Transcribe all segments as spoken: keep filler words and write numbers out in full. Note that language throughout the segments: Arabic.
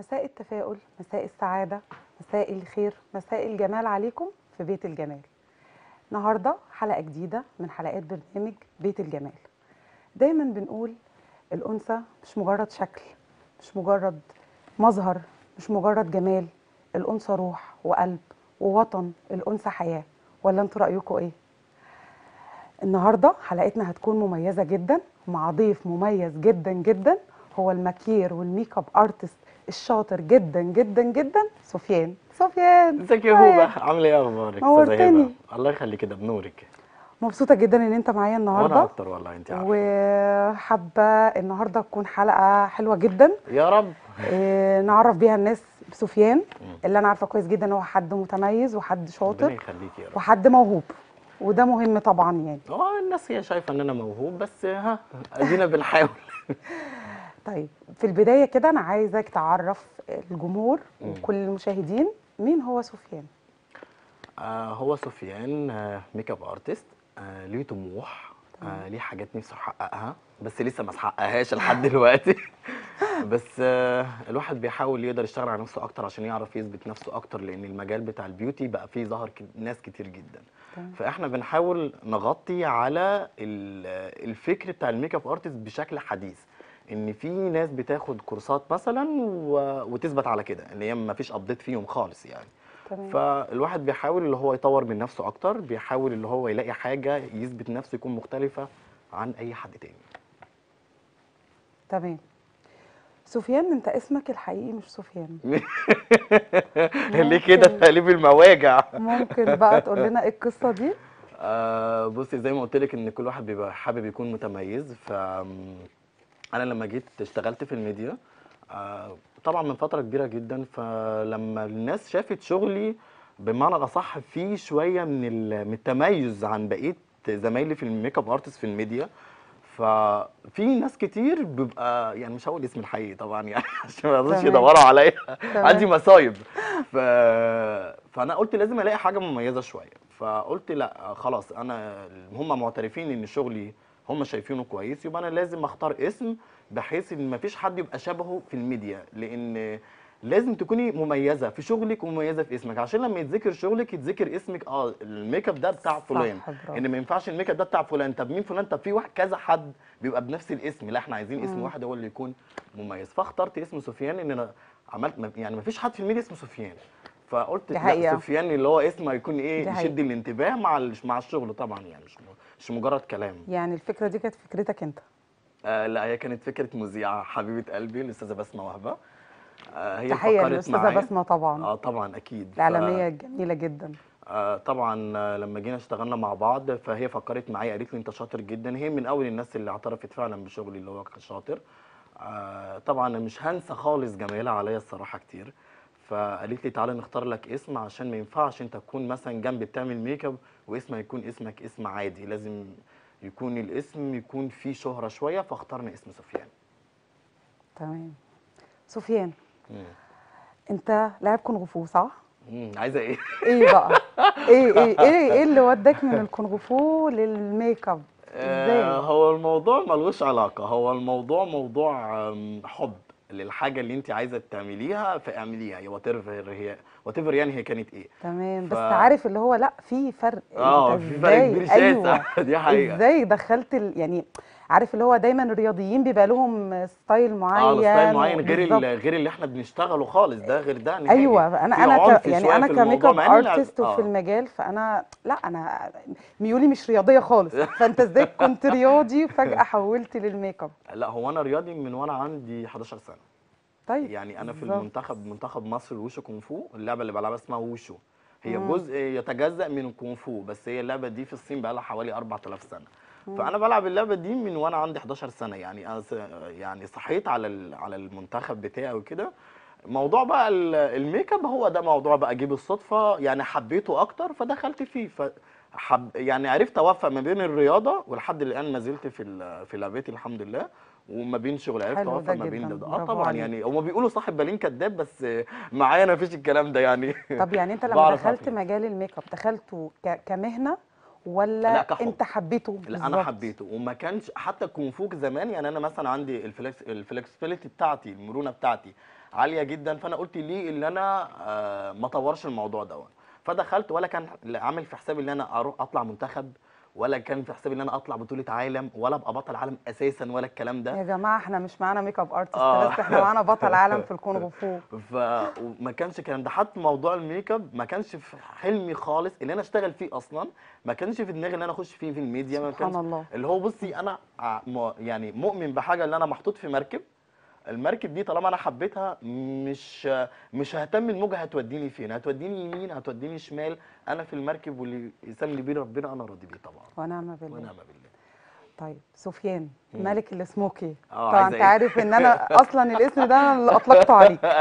مساء التفاؤل، مساء السعادة، مساء الخير، مساء الجمال عليكم في بيت الجمال. النهارده حلقة جديدة من حلقات برنامج بيت الجمال. دايما بنقول الأنثى مش مجرد شكل، مش مجرد مظهر، مش مجرد جمال. الأنثى روح وقلب ووطن، الأنثى حياة. ولا انتوا رأيكم ايه؟ النهارده حلقتنا هتكون مميزة جدا مع ضيف مميز جدا جدا، هو الماكير والميك اب ارتست الشاطر جدا جدا جدا سفيان. سفيان ازيك يا هبه؟ ازيك؟ عامله ايه؟ اخبارك استاذه هبه؟ نورتني. الله يخليك، ده بنورك. مبسوطة جدا ان انت معايا وانا النهارده، اكتر والله، انت عارفه. وحابة النهارده تكون حلقة حلوة جدا. يا رب. إيه، نعرف بيها الناس بسفيان مم. اللي انا عارفة كويس جدا ان هو حد متميز وحد ربنا شاطر يخليك يا رب. وحد موهوب، وده مهم طبعا يعني. اه الناس هي شايفه ان انا موهوب، بس ها ادينا بنحاول. طيب في البداية كده أنا عايزك تعرف الجمهور مم. وكل المشاهدين مين هو سفيان. آه هو سفيان آه ميك اب ارتست، آه ليه طموح، تمام. آه ليه حاجات نفسه يحققها بس لسه ما حققهاش لحد دلوقتي. بس آه الواحد بيحاول يقدر يشتغل على نفسه اكتر عشان يعرف يثبت نفسه اكتر، لان المجال بتاع البيوتي بقى فيه ظهر ك- ناس كتير جدا. تمام. فاحنا بنحاول نغطي على ال- الفكر بتاع الميك اب ارتست بشكل حديث، ان في ناس بتاخد كورسات مثلا و- وتثبت على كده ان هي ما فيش ابديت فيهم خالص يعني. تمام. فالواحد بيحاول اللي هو يطور من نفسه اكتر، بيحاول اللي هو يلاقي حاجه يثبت نفسه يكون مختلفه عن اي حد تاني. تمام. سفيان أنت اسمك الحقيقي مش سفيان. ليه كده ممكن تقليب المواجع؟ ممكن بقى تقول لنا إيه القصة دي؟ آه بصي، زي ما قلت لك ان كل واحد بيبقى حابب يكون متميز. ف انا لما جيت اشتغلت في الميديا آه طبعا من فتره كبيره جدا، فلما الناس شافت شغلي بمعنى الاصح في شويه من ال- من التميز عن بقيه زمايلي في الميك اب ارتست في الميديا، ففي ناس كتير بيبقى يعني مش هقول اسم الحقيقي طبعا يعني عشان ما يقدروش تمام. يدوروا عليا. عندي تمام. مصايب. ف... فانا قلت لازم الاقي حاجه مميزه شويه، فقلت لا خلاص، انا هم معترفين ان شغلي هم شايفينه كويس، يبقى انا لازم اختار اسم بحيث ان مفيش حد يبقى شبهه في الميديا، لان لازم تكوني مميزه في شغلك ومميزه في اسمك عشان لما يتذكر شغلك يتذكر اسمك. اه الميك اب ده بتاع فلان، صح، برافو. ان ما ينفعش الميك اب ده بتاع فلان. طب مين فلان؟ طب في واحد كذا حد بيبقى بنفس الاسم، لا احنا عايزين اسم مم. واحد هو اللي يكون مميز. فاخترت اسم سفيان، ان انا عملت ما- يعني ما فيش حد في الميديا اسمه سفيان، فقلت دي لا حقيقة. سفيان اللي هو اسم هيكون ايه، دي يشد حقيقة. الانتباه مع ال- مع الشغل طبعا، يعني مش مش مجرد كلام. يعني الفكرة دي كانت فكرتك أنت؟ آه لا، هي كانت فكره مذيعه حبيبه قلبي الاستاذه بسمه وهبه، آه هي اللي تحية فكرت للأستاذة معايا. بسمة طبعا، اه طبعا اكيد. ف الإعلامية الجميلة جدا. آه طبعا آه، لما جينا اشتغلنا مع بعض فهي فكرت معايا، قالت لي انت شاطر جدا. هي من اول الناس اللي اعترفت فعلا بشغلي اللي هو شاطر. آه طبعا أنا مش هنسى خالص جميلة عليا الصراحه كتير. فقالت لي تعالى نختار لك اسم، عشان ما ينفعش انت تكون مثلا جنبي بتعمل ميك اب واسمك يكون اسمك اسم عادي، لازم يكون الاسم يكون فيه شهرة شويه. فاخترنا اسم سفيان. تمام. سفيان مم. أنت لاعب كونغ فو صح؟ مم. عايزه ايه؟ ايه بقى؟ ايه ايه ايه ايه اللي وداك من الكونغ فو للميك اب؟ آه، ازاي؟ هو الموضوع ملوش علاقة، هو الموضوع موضوع آم، حب للحاجة اللي انت عايزة تعمليها فاعمليها، هي وات ايفر هي وات ايفر يعني هي كانت ايه. تمام، ف بس عارف اللي هو لا في فرق، انت اه في فرق ازاي؟ كبير شاسع. ايوه. دي حقيقة. ازاي دخلت ال... يعني عارف اللي هو دايما الرياضيين بيبقى لهم ستايل اه على ستايل معين معين غير ال- وبالظبط. غير اللي احنا بنشتغله خالص، ده غير ده نهائي. ايوه انا في انا ك... عنف يعني شوية انا في كميك الموضوع اب مع ان الع- ارتست وفي اه المجال، فانا لا انا ميولي مش رياضيه خالص، فانت ازاي كنت رياضي وفجاه حولت للميك اب؟ لا هو انا رياضي من وانا عندي حداشر سنة. طيب يعني انا في بالظبط. المنتخب، منتخب مصر الوشو كونغ فو، اللعبه اللي بلعبها اسمها ووشو. هي امم. جزء يتجزأ من الكونغ فو، بس هي اللعبه دي في الصين بقى لها حوالي أربعة آلاف سنه. فانا بلعب اللعبه دي من وانا عندي حداشر سنه، يعني انا س- يعني صحيت على ال- على المنتخب بتاعي وكده. موضوع بقى ال- الميك اب هو ده موضوع بقى جه بالصدفه، يعني حبيته اكتر فدخلت فيه. ف حب يعني عرفت اوفق ما بين الرياضه، ولحد الان ما زلت في ال- في لعبتي الحمد لله، وما بين شغل عرفت حلو ده اوفق ما بين جدا، ده, ده. اه برافو طبعا يعني عليك. هما بيقولوا صاحب بالين كداب، بس معايا انا مفيش الكلام ده يعني. طب يعني انت لما بعرف دخلت افيد. مجال الميك اب دخلته ك- كمهنه ولا لا كحب. انت حبيته لا انا بالظبط؟ حبيته، وما كانش حتى الكونفوك زمان، يعني انا مثلا عندي الفلكس الفلكسبيليتي بتاعتي، المرونه بتاعتي عاليه جدا، فانا قلت ليه اللي انا آه، ما اطورش الموضوع دوت. فدخلت، ولا كان عامل في حسابي ان انا اروح اطلع منتخب، ولا كان في حسابي ان انا اطلع بطوله عالم، ولا ابقى بطل عالم اساسا، ولا الكلام ده. يا جماعه احنا مش معانا ميك اب ارتست اه بس، احنا معانا بطل عالم في الكونغ فو. ف وما كانش الكلام ده، حتى موضوع الميك اب ما كانش في حلمي خالص ان انا اشتغل فيه اصلا، ما كانش في دماغي ان انا اخش فيه في الميديا، ما سبحان كانش الله. اللي هو بصي انا ع- م- يعني مؤمن بحاجه، ان انا محطوط في مركب، المركب دي طالما انا حبيتها، مش مش ههتم الموجه هتوديني فين، هتوديني يمين هتوديني شمال، انا في المركب واللي يسلي بيه ربنا انا راضي بيه طبعا. ونعم بالله. ونعم بالله. طيب سفيان، مم. ملك السموكي. اه طبعا عايزه انت ايه؟ عارف ان انا اصلا الاسم ده انا اللي اطلقته عليك.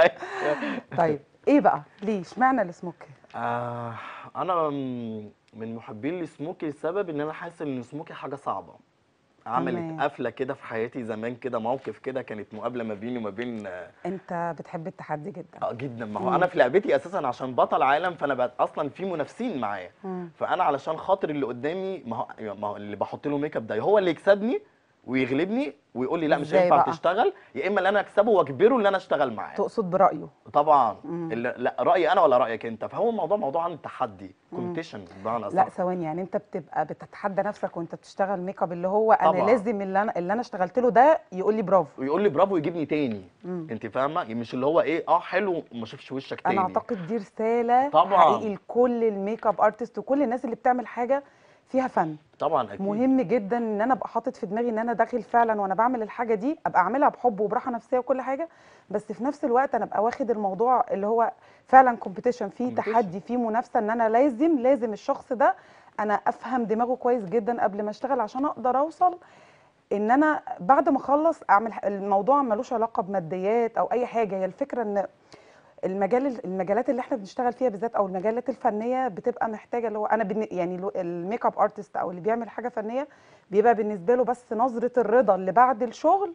طيب ايه بقى ليه اشمعنى السموكي؟ آه انا م- من محبين السموكي، لسبب ان انا حاسس ان السموكي حاجه صعبه، عملت تمام. قفله كده في حياتي زمان، كده موقف كده، كانت مقابله ما بيني وما بين اه انت بتحب التحدي جدا. آه، جدا. ما هو امم انا في لعبتي اساسا عشان بطل عالم، فانا بقى اصلا في منافسين معايا، امم فانا علشان خاطر اللي قدامي، ما هو ما هو اللي بحط له ميك اب ده هو اللي يكسبني ويغلبني ويقول لي لا مش ازاي هينفع بقى؟ تشتغل، يا اما اللي انا اكسبه واجبره اللي انا اشتغل معاه. تقصد برايه؟ طبعا. امم اللي لا رايي انا ولا رايك انت، فهو الموضوع موضوع عن التحدي، امم كومبيتيشن بمعنى لا اصح. ثواني، يعني انت بتبقى بتتحدى نفسك وانت بتشتغل ميك اب، اللي هو انا طبعا. لازم اللي انا اللي انا اشتغلت له ده يقول لي برافو. ويقول لي برافو ويجيبني تاني. امم انت فاهمه، مش اللي هو ايه اه حلو وما اشوفش وشك انا تاني. اعتقد دي رساله طبعا. حقيقي لكل الميك اب ارتست وكل الناس اللي بتعمل حاجه فيها فن. طبعا اكيد. مهم جدا ان انا ابقى حاطط في دماغي ان انا داخل فعلا وانا بعمل الحاجه دي ابقى اعملها بحب وبراحه نفسيه وكل حاجه، بس في نفس الوقت انا ابقى واخد الموضوع اللي هو فعلا كومبيتيشن، فيه كومبيتيشن. تحدي، فيه منافسه، ان انا لازم لازم الشخص ده انا افهم دماغه كويس جدا قبل ما اشتغل عشان اقدر اوصل ان انا بعد ما اخلص اعمل الموضوع ملوش علاقه بماديات او اي حاجه. هي الفكره ان المجال المجالات اللي احنا بنشتغل فيها بالذات او المجالات الفنيه بتبقى محتاجه اللي هو انا بن... يعني لو- الميك اب ارتست او اللي بيعمل حاجه فنيه بيبقى بالنسبه له بس نظره الرضا اللي بعد الشغل.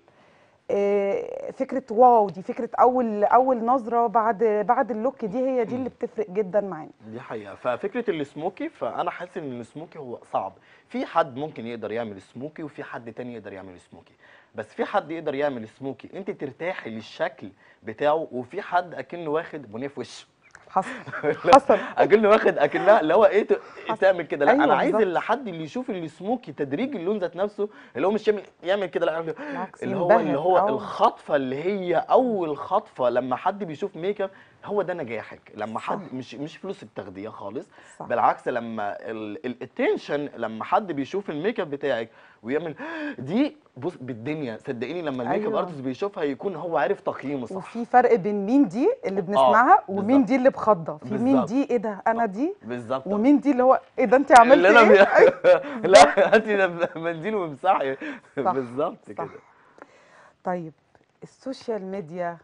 آه، فكره واو، دي فكره اول اول نظره بعد بعد اللوك، دي هي دي اللي بتفرق جدا معانا. دي حقيقة. ففكرة السموكي، فأنا حاسس إن السموكي هو صعب، في حد ممكن يقدر يعمل سموكي وفي حد تاني يقدر يعمل سموكي، بس في حد يقدر يعمل سموكي أنت ترتاحي للشكل بتاعه، وفي حد أكنه واخد بنيه في وشه. حصل. حصل. اكنه واخد اكنها اللي هو ايه ت- حصل. تعمل كده، لا انا ايوه عايز بالظبط. اللي حد اللي يشوف السموكي تدريج اللون ذات نفسه، اللي هو مش يعمل يعمل كده، لا يعمل بالعكس اللي هو اللي ينبهر هو او الخطفه اللي هي اول خطفه لما حد بيشوف ميك اب، هو ده نجاحك، لما صح. حد مش مش فلوس التغذيه خالص، صح. بالعكس لما الاتنشن، لما حد بيشوف الميك اب بتاعك ويعمل دي، بص بالدنيا صدقيني لما الميك اب ايوه. ارتست بيشوفها يكون هو عارف تقييمه صح. وفي فرق بين مين دي اللي اه بنسمعها ومين بالظبط. دي اللي بخضه، في مين بالظبط. دي ايه ده انا دي، بالظبط. ومين دي اللي هو ايه ده انت اللي عملتي انا ايه. بي... أيوة، بالظبط. لا هاتي ده منديل وامسحي. صح. بالظبط صح. كده. طيب السوشيال ميديا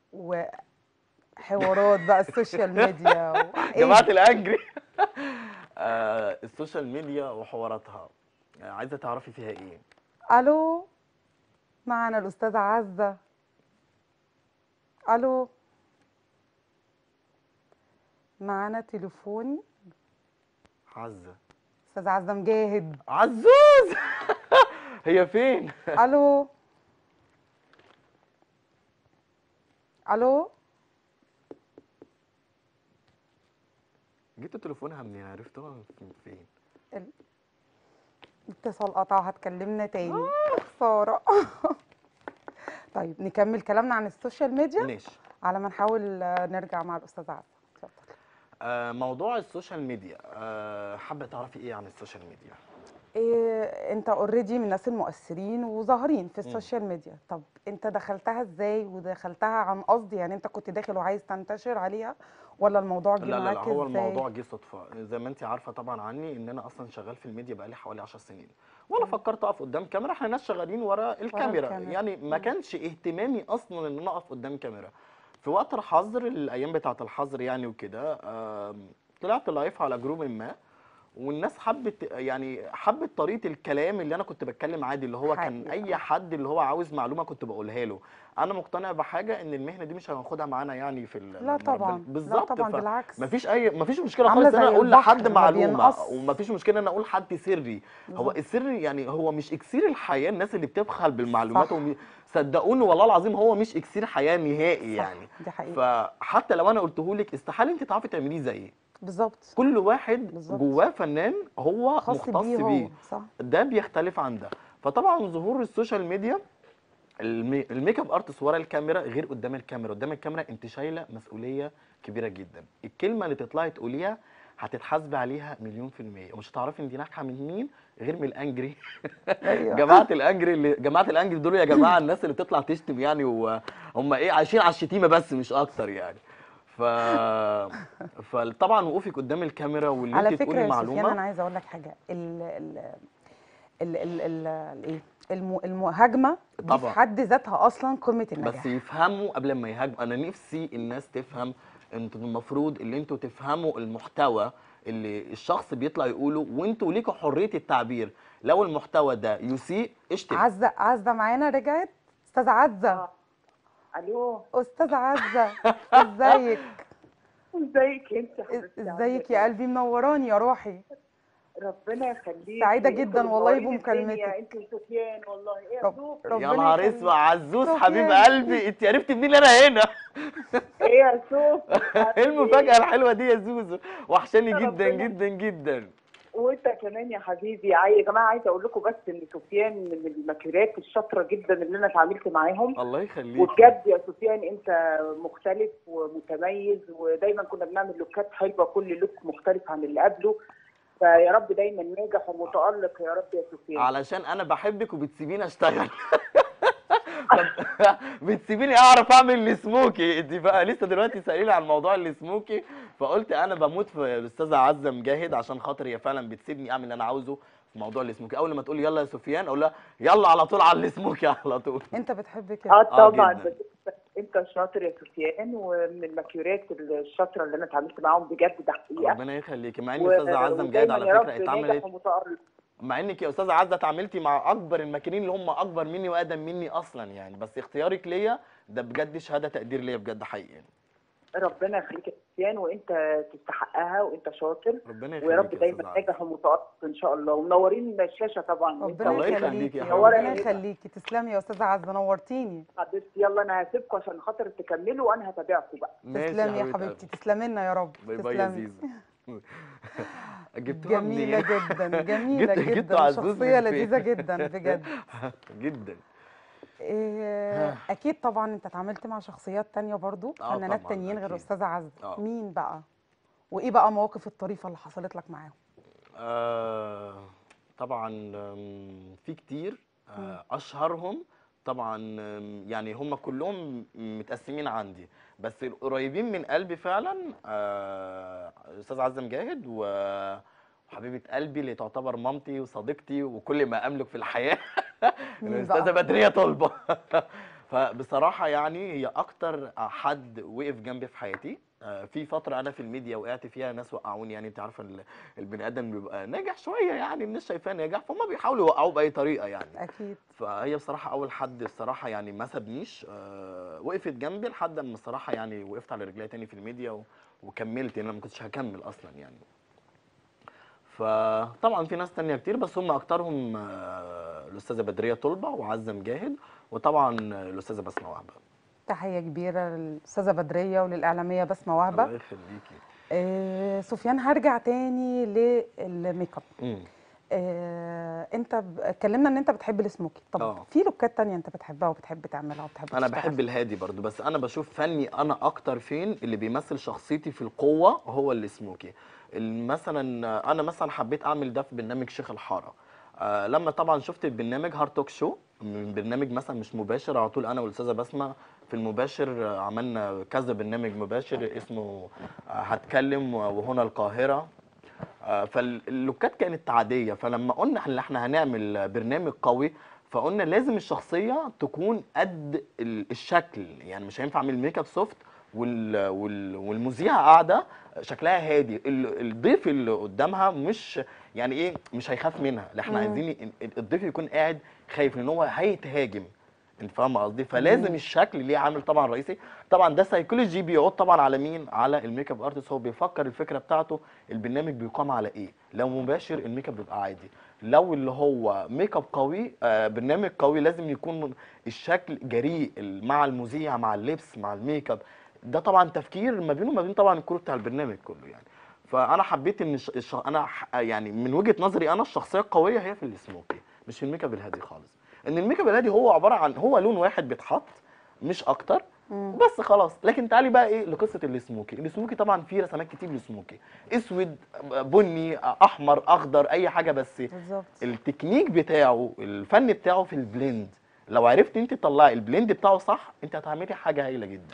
وحوارات بقى السوشيال ميديا جماعه وايه. الانجري. آه السوشيال ميديا وحواراتها، آه عايزه تعرفي فيها ايه؟ الو، معنا الاستاذه عزه. الو، معنا تليفون. عزه. استاذه عزه مجاهد. عزوز. هي فين؟ الو. الو. جبت تليفونها منين؟ عرفتوها من فين؟ الاتصال قطع، هتكلمنا تاني. خساره. طيب نكمل كلامنا عن السوشيال ميديا ماشي. على ما نحاول آه، نرجع مع الاستاذه عزه. اتفضل. آه موضوع السوشيال ميديا، آه حابه تعرفي ايه عن السوشيال ميديا؟ إيه، انت اوريدي من الناس المؤثرين وظاهرين في مم. السوشيال ميديا، طب انت دخلتها ازاي ودخلتها عن قصد؟ يعني انت كنت داخل وعايز تنتشر عليها ولا الموضوع جه لا لا لا معاك هو ازاي؟ الموضوع جه صدفه، زي ما انت عارفه طبعا عني ان انا اصلا شغال في الميديا بقالي حوالي عشر سنين، ولا تمام. فكرت اقف قدام كاميرا، احنا ناس شغالين ورا ورا الكاميرا، الكاميرا. يعني ما مم. كانش اهتمامي اصلا ان انا اقف قدام كاميرا. في وقت الحظر، الايام بتاعه الحظر يعني وكده، آم، طلعت لايف على جروب ما، والناس حبت يعني حبت طريقه الكلام اللي انا كنت بتكلم عادي، اللي هو كان حقيقة. اي حد اللي هو عاوز معلومه كنت بقولها له. انا مقتنع بحاجه ان المهنه دي مش هناخدها معانا يعني في ال- لا لما ربنا طبعا، لا بالظبط. طبعا، بالعكس. فمفيش اي مفيش مشكله عاملة خالص ان انا زي اقول لحد البحر ما معلومه، بينقص. ومفيش مشكله ان انا اقول حد سري. هو بالظبط. السر يعني هو مش اكسير الحياه، الناس اللي بتبخل بالمعلومات صح، وم... صدقوني والله العظيم هو مش اكسير حياه نهائي يعني. صح، دي حقيقة. فحتى لو انا قلته لك استحاله انت تعرفي تعمليه زيي. بالظبط، كل واحد بالظبط. جواه فنان هو خاص بيه مختص هو، بيه، صح. ده بيختلف عن ده. فطبعا ظهور السوشيال ميديا، المي... الميك اب ارتست ورا الكاميرا غير قدام الكاميرا. قدام الكاميرا انت شايله مسؤوليه كبيره جدا، الكلمه اللي تطلعي تقوليها هتتحاسبي عليها مليون في المية، ومش هتعرفي انت ناجحه من مين غير من الانجري. ايوه. جماعه الانجري اللي جماعه الانجري دول يا جماعه الناس اللي بتطلع تشتم يعني، وهم ايه عايشين على الشتيمه بس مش اكتر يعني. ف فطبعا وقوفك قدام الكاميرا واللي على انت فكرة تقولي يا سفيان، معلومه. انا عايزة اقول لك حاجة. ال ال ال ال ال الايه الم- المهاجمة دي في طبعا حد ذاتها اصلا قمة بس النجاح. يفهموا قبل ما يهاجموا. انا نفسي الناس تفهم، انتوا المفروض اللي انتوا تفهموا المحتوى اللي الشخص بيطلع يقوله، وانتوا ليكوا حرية التعبير. لو المحتوى ده يسيء اشتم. عزة، عزة معانا رجعت. استاذة عزة، اه. الو. استاذة عزة، ازيك؟ ازيك انت يا إز- حبيبتي، عامله ازيك يا ايه؟ قلبي؟ منوراني يا روحي. ربنا يخليكي، سعيدة انتوا جدا والله منورين الدنيا، بمكالمتك. انت وسفيان. والله ايه يا رب سوف؟ يا ربنا نهار اسود، يخليك. عزوز حبيب سفيان، قلبي، انت عرفتي منين ان انا هنا؟ ايه يا سوف؟ ايه عامل المفاجأة ايه؟ الحلوة دي يا زوزو؟ وحشاني جدا ربنا. جدا جدا. وانت كمان يا حبيبي. عاي- يا جماعه، عايزه اقول لكم بس ان سفيان من الماكيرات الشاطره جدا اللي انا اتعاملت معاهم. الله يخليكي. وبجد يا سفيان انت مختلف ومتميز، ودايما كنا بنعمل لوكات حلوه، كل لوك مختلف عن اللي قبله. فيا رب دايما ناجح ومتالق يا رب يا سفيان. علشان انا بحبك وبتسيبيني اشتغل. بتسيبيني اعرف اعمل السموكي. انت بقى لسه دلوقتي سائلين عن موضوع السموكي، فقلت انا بموت في الاستاذه عزه مجاهد عشان خاطر هي فعلا بتسيبني اعمل اللي انا عاوزه في موضوع السموكي. اول ما تقول لي يلا يا سفيان اقول لها يلا على طول على السموكي على طول. انت بتحب كده. اه اه طبعا. جدا. بس انت شاطر يا سفيان، ومن الماكيورات الشاطره اللي انا اتعاملت معاهم بجد، ده حقيقه. ربنا يخليكي. مع ان و- استاذه عزه مجاهد ودايما على يا فكره رب ناجح اتعملت، ومتالق. مع انك يا استاذه عزه اتعاملتي مع اكبر الماكرين اللي هم اكبر مني واقدم مني اصلا يعني، بس اختيارك ليا ده بجد شهاده تقدير ليا بجد حقيقي يعني. ربنا يخليك يا سفيان، وانت تستحقها، وانت شاطر. ربنا ويا رب يخليكي يا دايما استاذه عزه. ناجح ومتالق ان شاء الله، ومنورين الشاشه طبعا. وانت ربنا الله وسفيان يخليكي يا يخليكي، منوره ربنا يا حبيبتي. هبه. يخليكي. تسلمي يا استاذه عزه، نورتيني. حبيبتي يلا، انا هسيبكم عشان خاطر تكملوا، وانا هتابعكم بقى. ماشي يا تسلمي يا حبيبه حبيبتي، قلبي. تسلمي لنا يا رب. باي باي يا تسلمي. زيزو. جبتوها جميلة منين؟ جدا، جميلة جبت جبتوا جدا، عزوز وشخصية من فين؟ لذيذة جدا بجد. جدا. إيه، اكيد طبعا انت اتعاملت مع شخصيات تانية برضو، اه فنانات طبعا تانيين غير اكيد. استاذة عزة. اه مين بقى؟ وايه بقى مواقف الطريفة اللي حصلت لك معاهم؟ آه، طبعا آم، في كتير. مم. آه، اشهرهم طبعا آم، يعني هم كلهم متقسمين عندي، بس القريبين من قلبي فعلا آه، الاستاذ عزه مجاهد و- وحبيبه قلبي اللي تعتبر مامتي وصديقتي وكل ما املك في الحياه. مين الاستاذه بقى؟ بدريه طلبه. فبصراحه يعني هي اكتر حد وقف جنبي في حياتي. آه، في فتره انا في الميديا وقعت فيها، ناس وقعوني يعني. انت عارفه ال- البني ادم بيبقى ناجح شويه يعني، الناس شايفاه ناجح فهم بيحاولوا يوقعوه باي طريقه يعني. اكيد. فهي بصراحه اول حد الصراحه يعني ما سابنيش، آه، وقفت جنبي لحد اما الصراحه يعني وقفت على رجلي تاني في الميديا و- وكملت يعني. انا ما كنتش هكمل اصلا يعني. فطبعا في ناس تانية كتير، بس هم اكترهم آه، الاستاذه بدريه طلبه وعزه مجاهد، وطبعا الاستاذه بسمه وهبه. تحية كبيرة للأستاذة بدرية وللإعلامية بسمة وهبة. الله يخليكي. آه، سفيان، هرجع تاني للميك اب. امم آه، انت ب- اتكلمنا ان انت بتحب السموكي. طب اه في لوكات تانية انت بتحبها وبتحب تعملها وبتحب انا تشتغل؟ بحب الهادي برضو، بس انا بشوف فني انا اكتر فين اللي بيمثل شخصيتي في القوه هو السموكي. ال- مثلا انا مثلا حبيت اعمل ده في برنامج شيخ الحاره. آه لما طبعا شفت البرنامج هارت توك شو، من برنامج مثلا مش مباشر على طول، انا والاستاذه بسمه في المباشر آه، عملنا كذا برنامج مباشر اسمه آه، هتكلم وهنا القاهره. آه، فاللوكات كانت عاديه، فلما قلنا ان احنا هنعمل برنامج قوي فقلنا لازم الشخصيه تكون قد ال- الشكل يعني. مش هينفع اعمل ميك اب سوفت وال وال والمذيعه قاعده شكلها هادي، ال- الضيف اللي قدامها مش يعني ايه، مش هيخاف منها، لا احنا مم. عايزين ال- الضيف يكون قاعد خايف لان هو هيتهاجم. انت فاهمه قصدي؟ فلازم تمام. الشكل ليه عامل طبعا رئيسي. طبعا ده سايكولوجي بيعود طبعا على مين؟ على الميك اب ارتست. هو بيفكر الفكره بتاعته البرنامج بيقام على ايه. لو مباشر الميك اب بيبقى عادي، لو اللي هو ميك اب قوي آه برنامج قوي لازم يكون الشكل جريء مع المذيع مع اللبس مع الميك اب. ده طبعا تفكير ما بينه وما بين طبعا الكرو بتاع البرنامج كله يعني. فانا حبيت ان الش... الش... انا ح... يعني من وجهه نظري انا الشخصيه القويه هي في السموكي مش في الميك اب الهادي خالص. ان الميك اب الهادي هو عباره عن هو لون واحد بيتحط مش اكتر مم. بس خلاص. لكن تعالي بقى ايه لقصه السموكي. السموكي طبعا فيه رسمات كتير للسموكي، اسود بني احمر اخضر اي حاجه، بس بالظبط. التكنيك بتاعه الفن بتاعه في البلند. لو عرفت انت تطلعي البلند بتاعه صح انت هتعملي حاجه هايله جدا.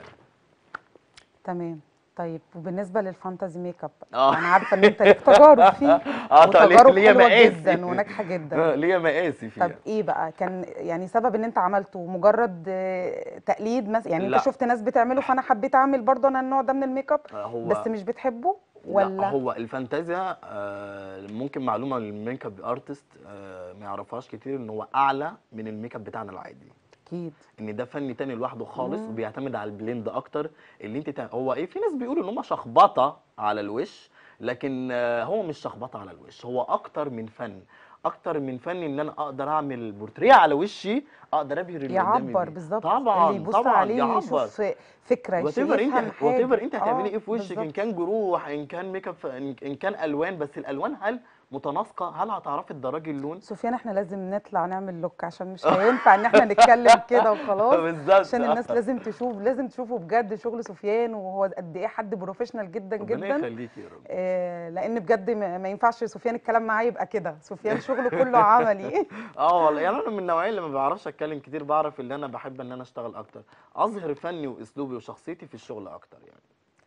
تمام. طيب وبالنسبه للفانتازي ميك اب، اه انا عارفه ان انت ليك تجارب فيه اه طب ليه وتجارب ليه حلوه مقاسي جدا وناجحه جدا. آه، ليه مقاسي طب فيها. ايه بقى كان يعني سبب ان انت عملته؟ مجرد آه، تقليد مثلا؟ يعني انت لا شفت ناس بتعمله فانا حبيت اعمل برضه انا النوع ده من الميك اب آه، بس هو مش بتحبه لا ولا؟ هو الفانتازيا آه، ممكن معلومه للميك اب ارتست آه، ما يعرفهاش كتير ان هو اعلى من الميك اب بتاعنا العادي. اكيد. ان ده فن تاني لوحده خالص مم. وبيعتمد على البلند اكتر. اللي انت تع... هو ايه، في ناس بيقولوا ان هم شخبطه على الوش، لكن آه، هو مش شخبطه على الوش، هو اكتر من فن. اكتر من فن ان انا اقدر اعمل بورتريه على وشي اقدر ابهر اللي قدامي يعبر بيه. بالظبط، اللي طبعا يبص طبعا عليه يعبر. يشوف فكره، وات يش- ايفر انت يفهم وات ايفر حاجه. انت هتعملي اه ايه في وشك، ان بالظبط. كان جروح ان كان ميك اب ان إن كان الوان، بس الالوان هل متناسقه؟ هل هتعرفي تدرجي اللون؟ سفيان احنا لازم نطلع نعمل لوك عشان مش هينفع ان احنا نتكلم كده وخلاص. بالظبط عشان الناس آه. لازم تشوف، لازم تشوفوا بجد شغل سفيان وهو قد ايه حد بروفيشنال جدا ربنا جدا. يخليكي يا رب. آه، لان بجد ما ما ينفعش سفيان الكلام معاه يبقى كده. سفيان شغله كله عملي. اه والله يعني انا من النوعيه اللي ما بعرفش اتكلم كتير، بعرف اللي انا بحب ان انا اشتغل اكتر، اظهر فني واسلوبي وشخصيتي في الشغل اكتر يعني.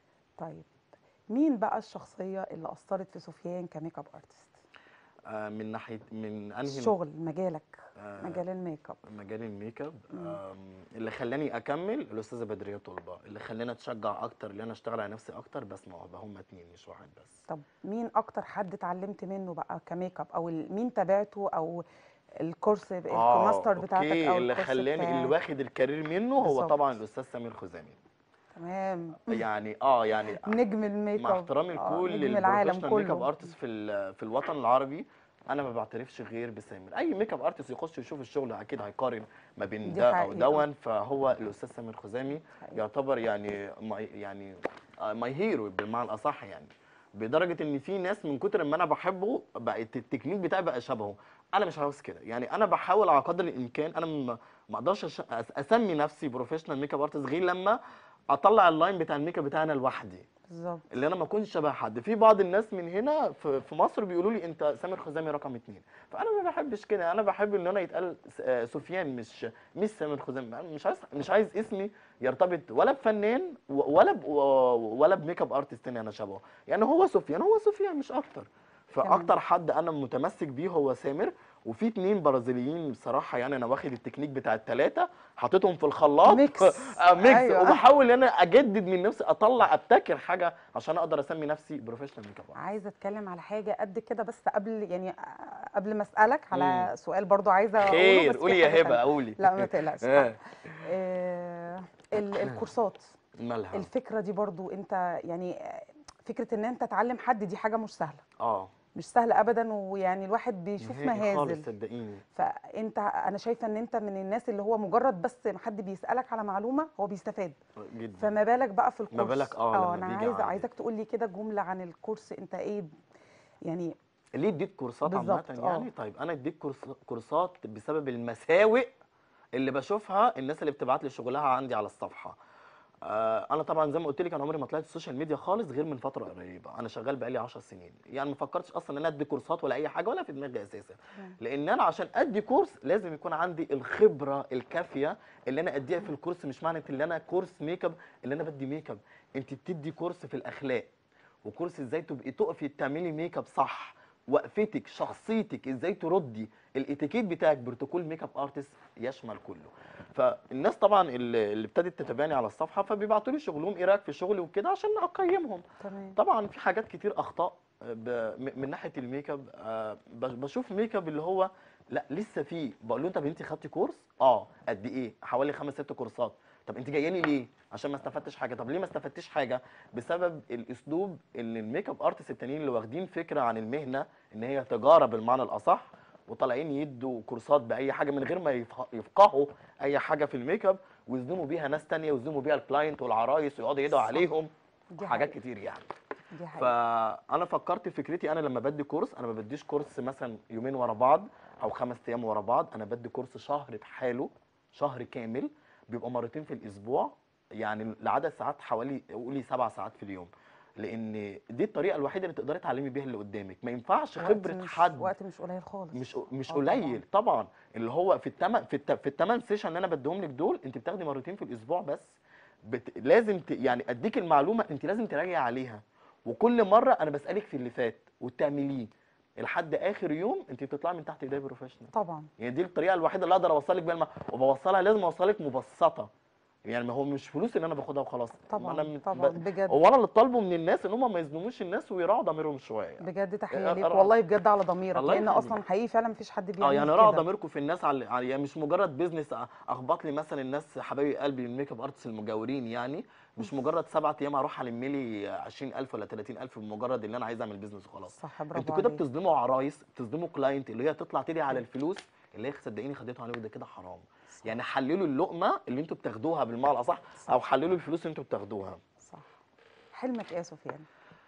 طيب مين بقى الشخصيه اللي اثرت في سفيان كميك اب ارتست؟ آه من ناحيه من انهي ن- الشغل مجالك، آه مجال الميك اب. مجال الميك اب مم. آم، اللي خلاني اكمل الاستاذه بدريه طلبه، اللي خلاني اتشجع اكتر ان انا اشتغل على نفسي اكتر. بس ما هو هم اتنين مش واحد بس. طب مين اكتر حد اتعلمت منه بقى كميك اب، او ال- مين تابعته، او الكورس اه الماستر بتاعتك اوكي، او اللي الكورس خلاني اللي بتاعك؟ واخد الكارير منه هو طبعا بالظبط. الاستاذ سامي الخزامي. تمام. يعني اه يعني نجم الميك مع اب، احترامي اه لكل نجم العالم البروفيشنال ميك اب كله. ارتست في ال- في الوطن العربي، انا ما بعترفش غير بسامر. اي ميك اب ارتست يخش يشوف الشغل اكيد هيقارن ما بين دي ده او حقيقة. دون، فهو الاستاذ سامر خزامي حقيقة. يعتبر يعني ماي يعني ماي هيرو بالمعنى الاصح يعني. بدرجه ان في ناس من كتر ما انا بحبه بقت التكنيك بتاعي بقى شبهه. انا مش عاوز كده يعني، انا بحاول على قدر الامكان. انا ما ما اقدرش أش- أس- اسمي نفسي بروفيشنال ميك اب ارتست غير لما اطلع اللاين بتاع الميك اب بتاعي انا لوحدي، بالظبط. اللي انا ما اكونش شبه حد. في بعض الناس من هنا في في مصر بيقولوا لي انت سامر خزامي رقم اتنين، فانا ما بحبش كده. انا بحب ان انا يتقال س- آه، سفيان مش مش سامر خزامي. أنا مش عايز مش عايز اسمي يرتبط ولا بفنان و- ولا ب ولا بميك اب ارتست تاني انا شبهه. يعني هو سفيان هو سفيان مش اكتر. تمام. فاكتر حد انا متمسك بيه هو سامر. وفي اتنين برازيليين بصراحه يعني انا واخد التكنيك بتاع التلاته حاططهم في الخلاط ميكس. آه، ميكس، ايوه. وبحاول ان انا اجدد من نفسي اطلع ابتكر حاجه عشان اقدر اسمي نفسي بروفيشنال ميك اب ارتست. عايزه اتكلم على حاجه قد كده بس قبل يعني قبل ما اسالك امم على سؤال برضو عايزه اقوله، خير بس في قولي حاجه يا هبه تانية. قولي لا ما تقلقش. آه. آه، ال- الكورسات، مالها. الفكره دي برضو انت يعني فكره ان انت تعلم حد دي حاجه مش سهله، اه مش سهله ابدا، ويعني الواحد بيشوف نهائي خالص مهازل. صدقيني. فانت انا شايفه ان انت من الناس اللي هو مجرد بس ما حد بيسالك على معلومه هو بيستفاد، جدا. فما بالك بقى في ما بالك الكورس. اه اه لما انا بيجي عايزه عندي. عايزاك تقول لي كده جمله عن الكورس، انت ايه يعني؟ ليه اديت كورسات عامه بالظبط. اه يعني؟ طيب انا اديت كورس كورسات بسبب المساوئ اللي بشوفها الناس اللي بتبعت لي شغلها عندي على الصفحه. آه، انا طبعا زي ما قلت لك انا عمري ما طلعت السوشيال ميديا خالص غير من فتره قريبه. انا شغال بقالي عشر سنين يعني ما فكرتش اصلا ان انا ادي كورسات ولا اي حاجه ولا في دماغي اساسا. تمام. لان انا عشان ادي كورس لازم يكون عندي الخبره الكافيه اللي انا اديها في الكورس. مش معنى ان انا كورس ميك اب اللي انا بدي ميك اب. انت بتدي كورس في الاخلاق، وكورس ازاي تبقي تقفي تعملي ميك اب صح، وقفتك، شخصيتك، ازاي تردي، الاتيكيت بتاعك، بروتوكول ميك اب ارتست يشمل كله. فالناس طبعا اللي اللي ابتدت تتابعني على الصفحه فبيبعتوا لي شغلهم، ايه رايك في شغلي وكده عشان اقيمهم. تمام. طبعا في حاجات كتير اخطاء ب- م- من ناحيه الميك اب. آه، ب- بشوف ميك اب اللي هو لا لسه فيه، بقول له طب انت خدتي كورس؟ اه قد ايه؟ حوالي خمس ست كورسات. طب انت جايه لي ليه؟ عشان ما استفدتش حاجه. طب ليه ما استفدتش حاجه؟ بسبب الاسلوب اللي الميك اب ارتست التانيين اللي واخدين فكره عن المهنه ان هي تجاره بالمعنى الاصح، وطالعين يدوا كورسات باي حاجه من غير ما يفه- يفقهوا اي حاجه في الميك اب، ويظلموا بيها ناس تانية، ويظلموا بيها الكلاينت والعرايس، ويقعدوا يدعوا صح. عليهم دي حاجات حقيقة. كتير يعني. دي حقيقة. فانا فكرت في فكرتي، انا لما بدي كورس انا ما بديش كورس مثلا يومين ورا بعض او خمس ايام ورا بعض، انا بدي كورس شهر بحاله، شهر كامل، بيبقى مرتين في الاسبوع، يعني لعدد ساعات حوالي قولي سبع ساعات في اليوم، لان دي الطريقه الوحيده اللي تقدري تعلمي بيها اللي قدامك. ما ينفعش وقت خبره مش حد، وقت مش قليل خالص. مش مش اه قليل طبعا، اللي هو في التمن في الت... في الثمان سيشن اللي انا بديهم لك دول انت بتاخدي مرتين في الاسبوع بس. بت... لازم ت... يعني اديك المعلومه انت لازم تراجعي عليها، وكل مره انا بسالك في اللي فات وتعمليه لحد اخر يوم انت بتطلعي من تحت ايديا بروفيشنال. طبعا. يعني دي الطريقه الوحيده اللي اقدر اوصلك بيها الم... وبوصلها لازم اوصلك مبسطه، يعني ما هو مش فلوس اللي انا باخدها وخلاص. ما انا طبعا من- طبعا ب... بجد. هو انا اللي طالبه من الناس ان هم ما يظلموش الناس ويراعوا ضميرهم شويه يعني. بجد تحية أ- ليك أ- والله، بجد على ضميرك، الله لان يخليك. اصلا حقيقي فعلا مفيش حد اه بيعمل يعني راعوا كده. ضميركم في الناس، على على- يعني مش مجرد بيزنس اخبط لي مثلا الناس حبايبي قلبي الميك اب ارتست المجاورين، يعني مش مجرد سبعة ايام اروح الم لي عشرين ألف ولا ثلاثين ألف بمجرد ان انا عايز اعمل بيزنس وخلاص. صح، برافو انتوا كده عليك. بتظلموا عرايس، بتظلموا كلاينت اللي هي تطلع تدعي على الفلوس اللي هي صدقيني خدته عليكم، ده كده حرام. صح. يعني حللوا اللقمه اللي انتوا بتاخدوها بالمعنى الاصح، صح. او حللوا الفلوس اللي انتوا بتاخدوها. صح. حلمك ايه يا سفيان؟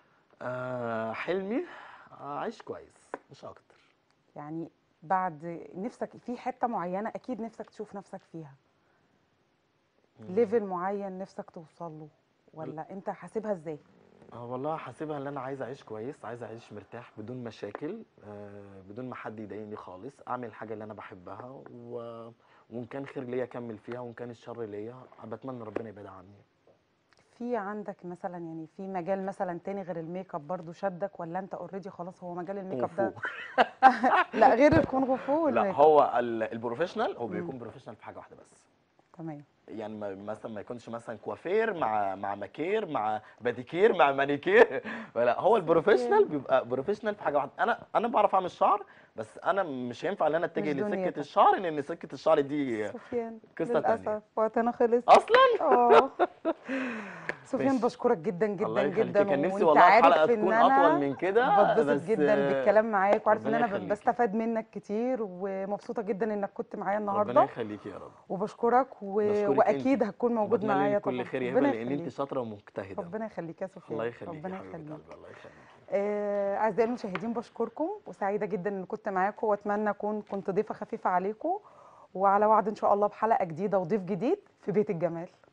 آه حلمي اعيش كويس مش اكتر. يعني بعد نفسك في حتة معينة اكيد نفسك تشوف نفسك فيها، ليفل معين نفسك توصل له، ولا انت حاسبها ازاي؟ اه والله حاسبها ان انا عايز اعيش كويس، عايز اعيش مرتاح بدون مشاكل، آه بدون ما حد يضايقني خالص، اعمل الحاجه اللي انا بحبها و... وان كان خير ليا اكمل فيها، وان كان الشر ليا بتمنى ربنا يبعد عني. في عندك مثلا يعني في مجال مثلا تاني غير الميك اب برضو شدك، ولا انت اوريدي خلاص هو مجال الميك كونغ اب ده؟ فو. لا غير الكونغ فو لا والميك اب. هو ال- البروفيشنال هو مم. بيكون بروفيشنال في حاجه واحده بس، تمام. يعني ما- مثلا ما يكونش مثلا كوافير مع مع ماكير مع باديكير مع مانيكير. لا هو البروفيشنال سفيان بيبقى بروفيشنال في حاجه واحده. انا انا بعرف اعمل شعر، بس انا مش هينفع ان انا مش اتجه لسكه دنيتك. الشعر، لان سكه الشعر دي سفيان قصه تانية للاسف وقتنا خلص اصلا. اه. سفيان ماشي. بشكرك جدا الله جدا يخليكي، جدا، كان نفسي وانت والله الحلقه عارف ان تكون اطول انا من كده بتبسط بس جدا آه، بالكلام معاك، وعارف ان ربنا انا ب- يخليكي. بستفاد منك كتير، ومبسوطه جدا انك كنت معايا ربنا النهارده، يخليكي يا رب. وبشكرك و... بشكرك انت، واكيد هتكون موجود وبتمنى معايا لك كل طبعا. خير يا هبه، ربنا لان انت يخليك. شاطره ومجتهده. ربنا يخليك يا سفيان. الله يخليكي يا ربنا حبيبه يخليك. قلبي، الله يخليكي. آه، اعزائي المشاهدين بشكركم، وسعيده جدا ان كنت معاكم، واتمنى اكون كنت ضيفه خفيفه عليكم، وعلى وعد ان شاء الله بحلقه جديده وضيف جديد في بيت الجمال.